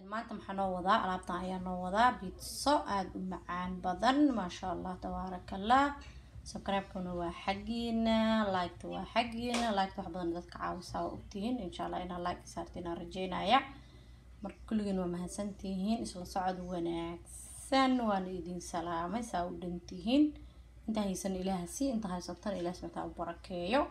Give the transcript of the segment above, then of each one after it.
maanta maxaa noo wadaa alaabtan ayaa noo wadaa pizza aad u macaan badan maasha Allah tabaarakallah. subscribe-kuna waa xaqiina, like-ta waa xaqiina, like-ta wax badan dadka caawisa waa ogtihiin insha Allah inaan like saartiin aan rajeynaya. marka kulligiin waa mahadsantihiin, isla socod wanaagsan waan idin salaamay saa u dhantihiin. inta haysan Ilaahay si inta haysatan Ilaahay subhanahu wa ta'ala barakeeyo.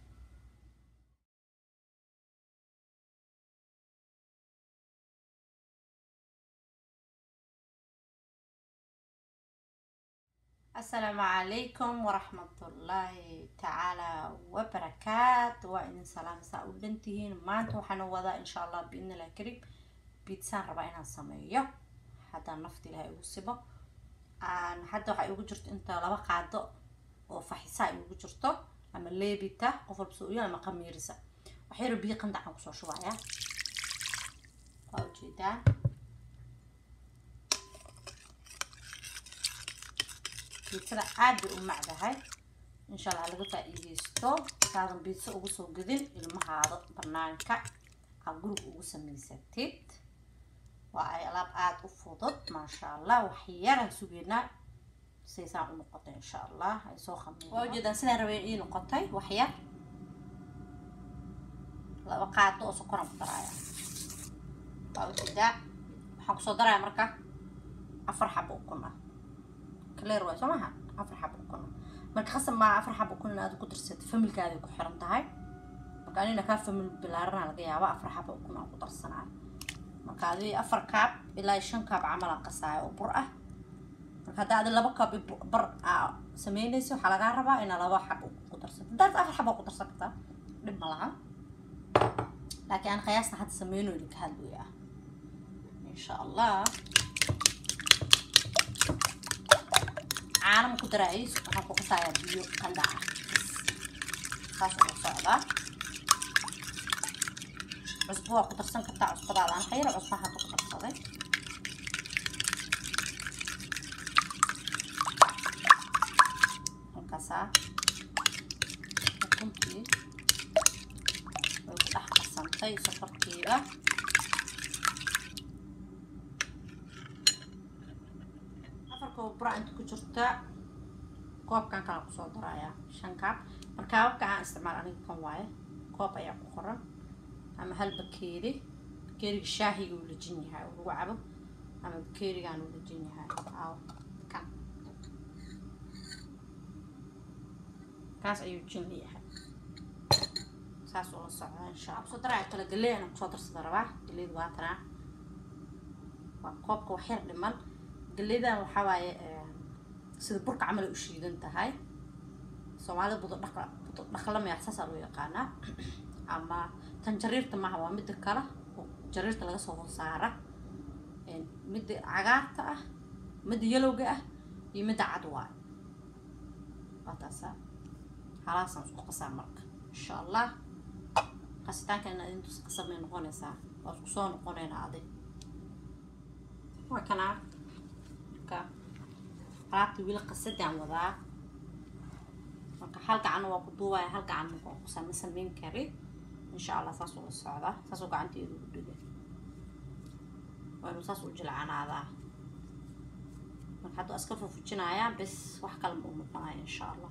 السلام عليكم ورحمة الله تعالى وبركاته. وإن سلام سأودنتهين ما أنتوا حنوضا إن شاء الله بإذن الله الكريم بيتسان ربعنا الصمية حتى نفتي لها يوسبه حتى waxay ugu jirto inta laba qaado oo faxisa ay ugu jirto ama leebita qof walba ama qamiirisa waxay rubiye qandacan ku soo shubaya awjeedaan بيتزا عاد ومعدها ان شاء الله laga faa'iideysto saadan pizza ugu soo gadin ilmahaada barnaamijka guriga ugu sameysatid waa ay alaab aad u fudud ma sha Allah wax yar aan sugeynaa saysan u noqoto in sha Allah ay soo khameen wajida sidaan rabay in noqotay wax yar laba qaado oo sokor aan daraya wajida waxaan ku soo daraya marka 4 xabo ukuna كلير واسمها أفرح بكون مرك خاصة مع أفرح بكون أنا كنت رسيت فمل كذا يكون حرمت هاي مكاني نكاف من بالعرنا لقيها وأفرح بكون أنا كنت رسنا مرك هذه أفر كاب إلا يشن كاب عمل قصايا وبرأة مرك هذا اللي بقى برأة سميني سو حلقة ربع إن الله حب كنت رسيت درت أفرح بكون رسيتها لملعب لكن أنا خياسنا حتى سمينه اللي كهلو يا إن شاء الله عالم كدرعيس waxaan ku qasayaa biyo qandaca taas oo socda cusbo ku darsan kartaa cusbadaada aan khayr cusbaha ku darsaday halkaasa kuntii oo ku dhex qasantay sokorteeda برا أنت كجرتا كوب كان كلا قصاد رايا شنكاب مركاب كان استعمال أنا كم واي كوب أيام أخرى أما هالبكيري بكيري الشاهي ولا جني هاي وهو عبد أما بكيري كان ولا جني هاي أو كان كاس أيو جني هاي ساس والله صعب إن شاء الله قصاد رايا كلا قلي أنا قصاد رصد ربع قلي دواتنا وكوب كوحير لمن قليدا وحواي سيد برك عمل وشيدن تهاي سومالي بدو دخل ما يحسس لو يقانا اما تنجريرت ما هو مد كلا جريرت laga soo saara mid cagaarta ah mid yelowga ah iyo mid cad waa qataasa halaasan isku qasaa marka insha Allah qasitaanka intu qasamay noqonaysa oo isku soo noqonayna aday waa kana alaabta wiil qasad aan wadaa marka hal gacan waa ku duubaya hal gacan ma ku sameyn kari insha Allah saas oo socda saas oo gacanteedu u dhigay waa saas oo jilcanaada marka hadda aska fufujinaya bas wax kale ma noqonaya insha Allah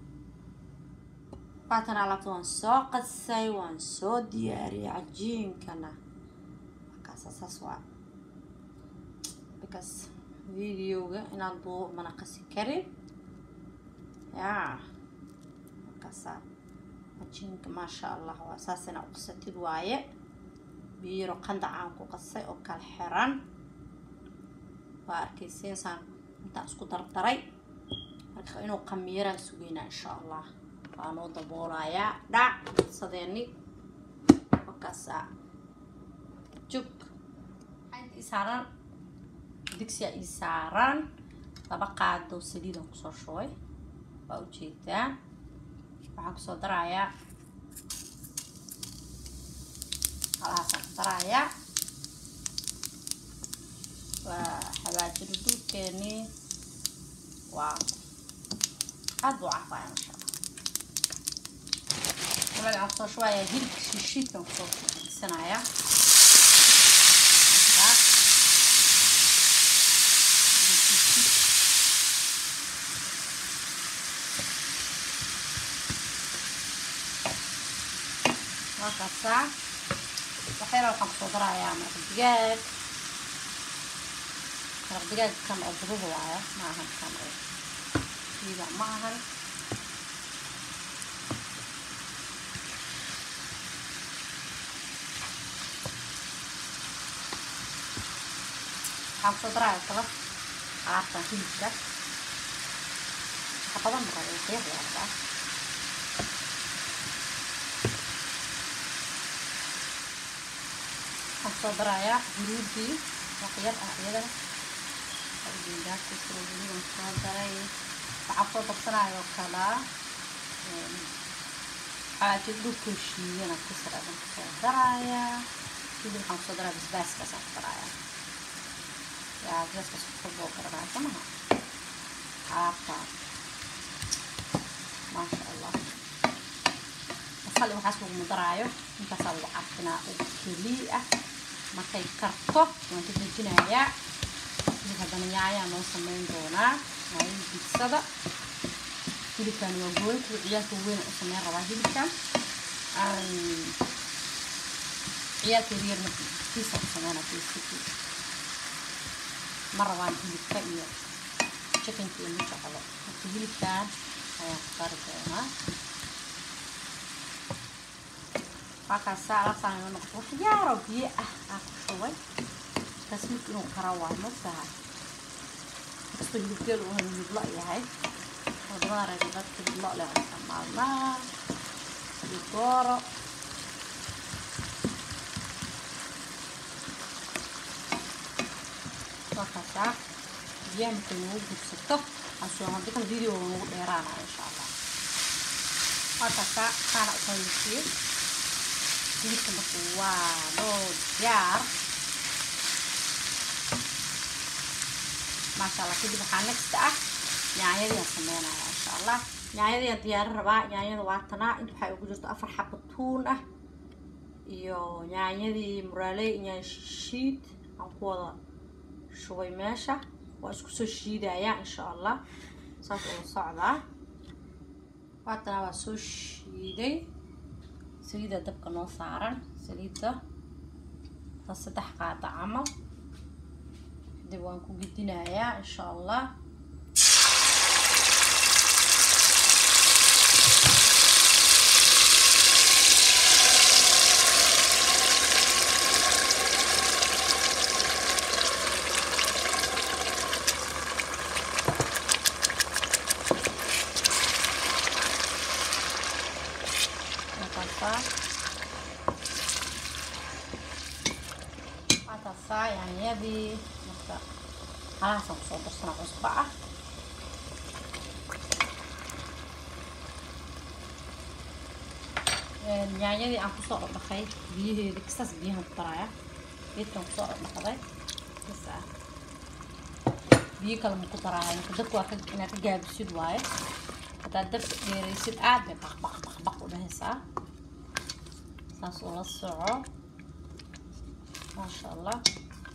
baatan alaabta waan soo qasay waan soo diyaariyay cajiinkana marka saas waa because فيديوغا إن الضوء ما نقص كريم يا كسر أجينك ما شاء الله وأساسنا قصتي دواية بيرو قند عنكو قصي أو كالحران وأركيسين سان أنت أسكو دري إنه قميرة سوينا إن شاء الله فانو دبورايا دع صديني وكسر جوك عند إساران دكسي ay saaran laba qaado saliid aan ku soo shubay waa u jeedaa waxaan ku soo darayaa halaasan darayaa waa xawaajir dulkeeni waa aad u cafaya insha Allah waxaan soo shubayaa hilibka shiishiidkan ku soo fiirsanayaa وكاسا وحيرة وحنصو درايا مرق دجاج مرق دجاج كان أضربه وعيا معها كان يبقى معها حنصو درايا طبعا عارفة هيلكا طبعا مرق الخير يعني حنصو درايا جلودي وخير أحيانا الجلدات تسرقني ونصو درايا عفوا بصراحة وكلا حاجة دوكوشي أنا كسر أنا كسر درايا كل حنصو درايا بس كسر درايا يا بس كفوق درايا تمام عارفة ما شاء الله أصلي وحاسبه مدرايا أنت صلوا عفنا وكليئة ما كي كرتو وأنت تجينا هذا نيايا نو سمين دونا هاي بيتزا اللي كان يقول عيال وين اسمين ربع هيلكا عيال كبير بيتزا سمينا بيتزا مرة وان هيلكا إياه chicken كيلو شغلة هيلكا هاي أختار دونا فاكا ساعة صار نقطة يا ربي شوي تسميك إنه كروان مثلا بس يقول وهم يطلع ياهي ودمار يبغى يطلع له معنا يدور وكذا يمكن وجود ستة عشان هذيك الفيديو يرانا إن شاء الله وكذا كان أقول شيء يمكن واو جار ما شاء الله كده بحالك استأه يعني يا سمينا إن شاء الله يعني يا ديار ربع يعني واتنا أنتوا حيقولوا جزء أفر حبتون يو يعني دي مرالي يعني شيد أقوى شوي ماشى وأسكت شيد يا إن شاء الله صاروا صعبة واتنا وسوش يدي سليدة تبقى نصارا سليدة تصدح قاطع عمل ديوانكو جدنا يا إن شاء الله يعني يبي خلاص نصور صنع أصبعه يعني يبي أنكو صور بخير بيه دكساس بيه الطرايا بيتكم صور بخير بس بيه كلام كطرايا كدك واحد إنك جاب سيد واي كتدك يريسيد عاد بق وده سا ساس ولا الصعو ما شاء الله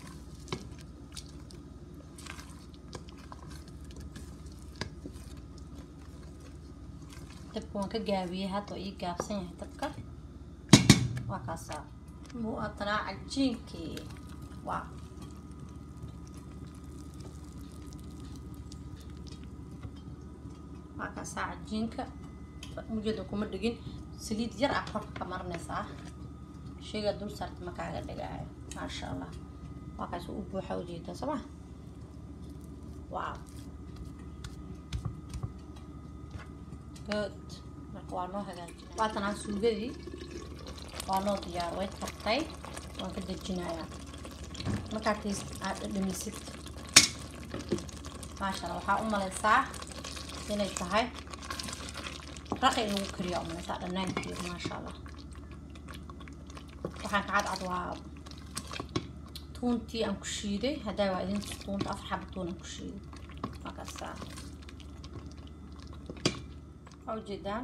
تبقون كجابيه هاتو إيه جابسين تبقى وكاسا مو أطلع عجينكي واو وكاسا عجينك مجدكم مدقين سليد جرع حرف كمرنا صح شيء قدر صارت مكان دقاي ما شاء الله وكاسا أبو حوجيته صباح واو good وانو هجاجنا واتنا سوغدي وانو ديار ويت كرتاي وان كدجينايا markaas aad dhamisid ما شاء الله waxaa u maleysaa inay tahay raqi lagu kariyo maleysaa dhanaankeedu ما شاء الله waxaan ka cad waa tuuntii aan ku shiiday hadaa waa idin tuunta afar xabo tuun aan ku shiiday markaas أو جدًا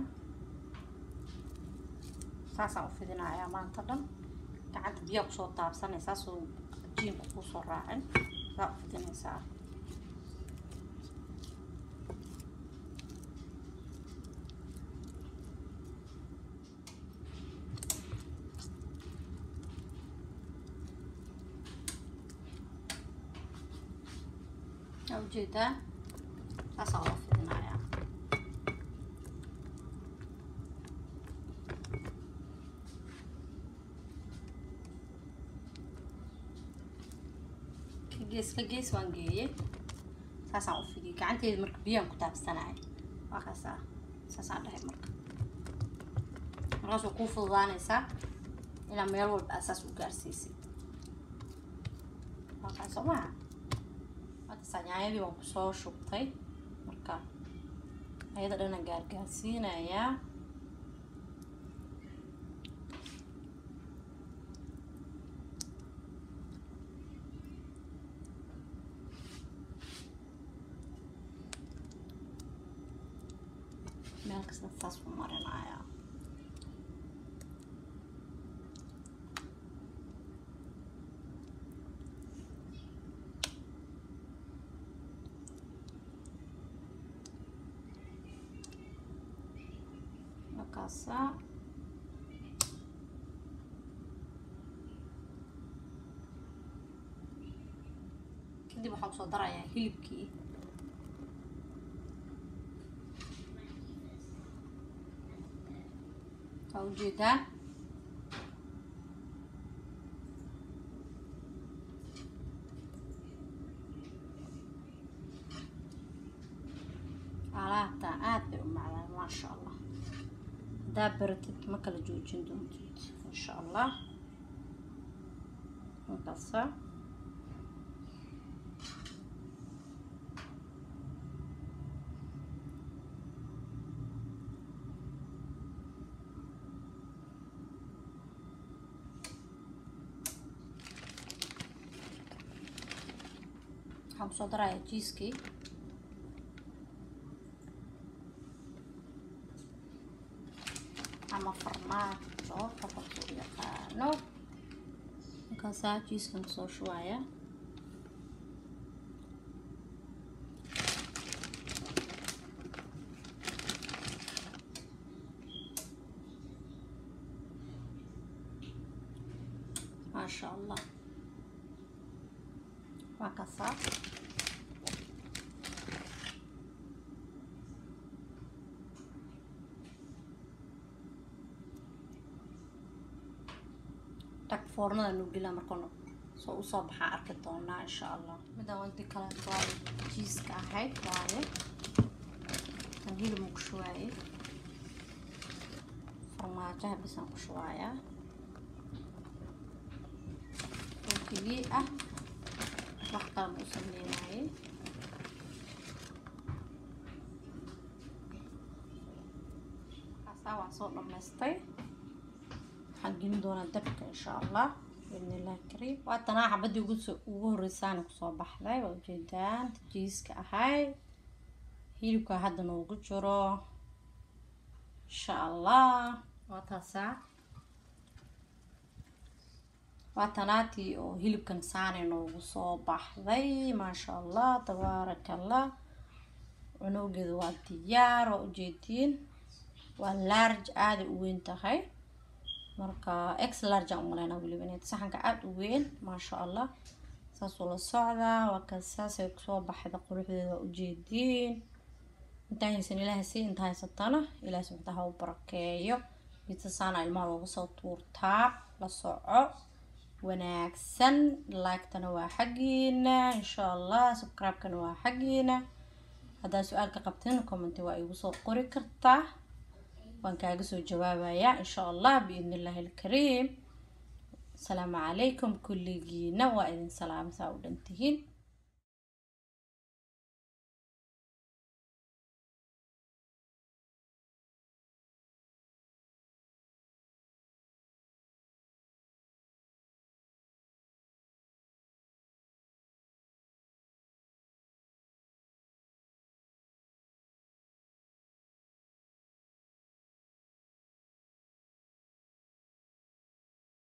ساسا وفيدنا يا مان تدم قعدت بيق صوت طاب سنة ساسو جيم كوسو راعن لا فيدنا سا ujeedaa saasaa loo fidinayaa. gees waan geeyey saasaan u fidiyey gacanteeda marka biyaan ku taabsanaya waa kaasaa saasaan dhahay markaas waa kuu fududaanaysaa ilaa meel walba asaas u gaarsiisay waa kaas soo maha hadda yaanyadii waan kusoo shubtay marka ayada dhanan gaargaarsiinayaa meel kasta saas u marinayaa markaasa kadib waxaan kusoo darayaa hilibkii waa ujeedaan alaabta aad bay u macdaan maasha allah haddaa baratid ma kala joojin doontid insha allah markaasa waxaan kusoo darayaa jiiskii ama farmaajo qofka u yaqaano markaasaa jiiskan kusoo shubaya maasha allah waa kasaa foornada nugila markano soo u soo baxaa arki doonaa insha allah midaan wanti kale waa jiiska ahayd waaye tan hilib ku shuwaayay farmaajaha bisaan ku shuwaayaa oo keliya ah wax kale ma u sameynayay kaasaa waan soo dhammaystay حقين دونا دبك إن شاء الله بإذن الله الكريم واتنا حبدي ugu horeysaan kusoo baxday waa ujeedaan jiiska ahay hilibka hadda noogu jiro insha allah waa tanaati oo hilibkan saane noogu soo baxday maasha allah tabaarakallah cunugeedu waa diyaar oo ujeedin waa large aad u weyn tahay marka x large aan umaleyna waliba inay saxanka aad u weyn maasha allah saas oo la socda waa kasaas ay soo baxda quruxdeeda ujeedin inta haysan ilaahay si inta haysatana ilaahay subhanahu wa barakeeyo inta saana ilmaha loogu soo tuurtaa la soco wanaagsan like-tana waa xaqiina insha allah subscribe-kana waa xaqiina haddaa su'aal ka qabteen comment waa igu soo qori kartaa وان كاغسو جوابا يا ان شاء الله باذن الله الكريم السلام عليكم كل جينا وإذن سلام ساودنتهين